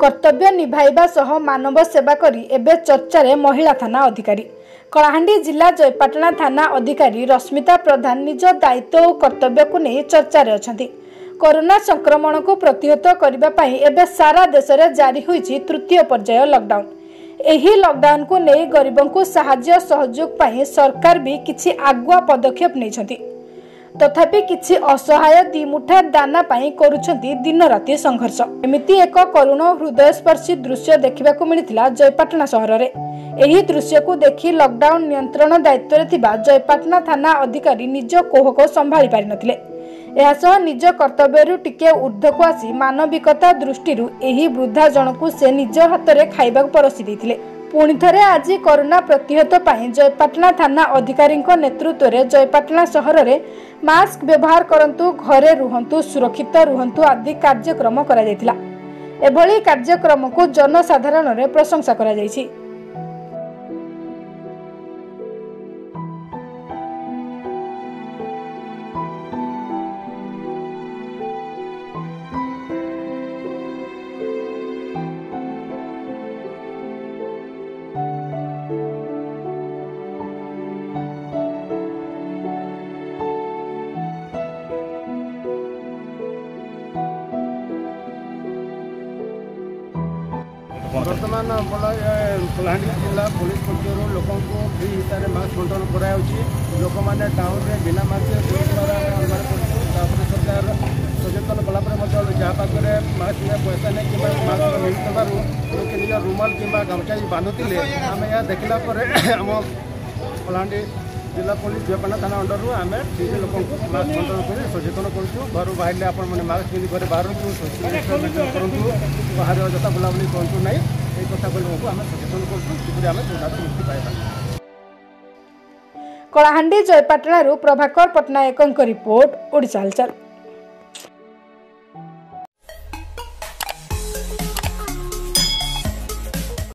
कर्तव्य निभाइबा सह मानव सेवा करी एबे चर्चा रे महिला थाना अधिकारी। कलाहांडी जिला जयपाटना थाना अधिकारी रश्मिता प्रधान निज दायित्व और कर्तव्य को नहीं चर्चा रे अछंती। कोरोना संक्रमण को प्रतिहत करबा पई एबे सारा देश रे जारी होईची तृतीय पर्याय लॉकडाउन। एही लॉकडाउन को नहीं गरीबों को सहाय्य सहयोग पई सरकार भी किछि आगुआ पदक्षेप नेछंती। तथापि किछि असहाय दिमुठा दाना पाई करूछंती दिन राति संघर्ष। एमिति एक करुण हृदयस्पर्शी दृश्य देखिबा को मिलिथिला जयपाटना सहर रे। एही दृश्य को देखि लॉकडाउन नियंत्रण दायित्व रे थिबा जयपाटना थाना अधिकारी निज कोहको संभाळी पारि नथिले। एहासह निज कर्तव्यरु टिके ऊर्ध्व को आसी मानविकता दृष्टिरु एही वृद्धा जनकु से निज हाथ रे खाइबा परसी दैथिले। पुणी थरे आज कोरोना प्रतिहत पाई जयपाटना थाना अधिकारी नेतृत्व रे जयपाटना सहर रे मास्क व्यवहार करंतु, घरे रुहंतु, सुरक्षित रुहंतु आदि कार्यक्रम करा जायतिला। एभली कार्यक्रम को जनसाधारण रे प्रशंसा करा जायछि। बर्तमान कलाहांडी जिला पुलिस पक्षर लोक फ्री हिसाब से मास्क बंटन कराई। लोक मैंने टाउन में बिना मास्क सरकार सचेतन कलापर जहाँ पाखे मास्क पैसा नहीं कि मास्क मिलू लोग निज रुमाल कि गामछा बांधुले आम यह देखला आम कलाहांडी जिला पुलिस जयपाटना थाना अंडर आम ठीक लोक मास्क बंटन कर सचेतन करूँ। घर बाहर आपने मास्क पिंधि घर बाहर करूँ, बाहर जता बुलाबुली करूँ ना ये कथा लोक आम सचेतन करुक्ति पाइबा। कलाहांडी जयपाटना प्रभाकर पट्टनायक रिपोर्ट ओडिशा हालचाल।